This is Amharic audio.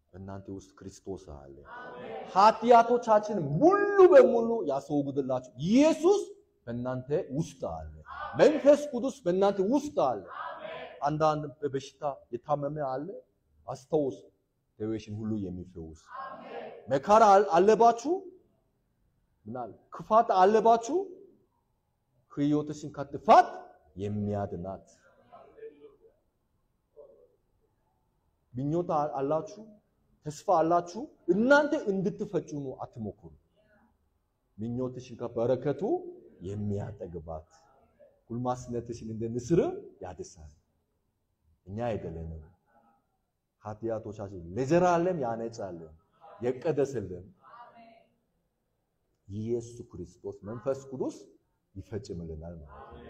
በእናንተ ውስጥ ክርስቶስ አለ። ኃጢአቶቻችን ሙሉ በሙሉ ያስወግድላችሁ ኢየሱስ በእናንተ ውስጥ አለ። መንፈስ ቅዱስ በእናንተ ውስጥ አለ። አንዳንድ በበሽታ የታመመ አለ አስተውስ ደዌሽን ሁሉ የሚፈውስ መከራ አለባችሁ ምናል ክፋት አለባችሁ ህይወትሽን ከጥፋት የሚያድናት ምኞት አላችሁ ተስፋ አላችሁ እናንተ እንድትፈጽሙ አትሞክሩ ምኞትሽን ከበረከቱ የሚያጠግባት ጉልማስነትሽን እንደ ንስር ያድሳል እኛ አይደለንም ኃጢአቶቻችን ለዘላለም ያነጻልን የቀደሰልን ኢየሱስ ክርስቶስ መንፈስ ቅዱስ ይፈጽምልናል ማለት ነው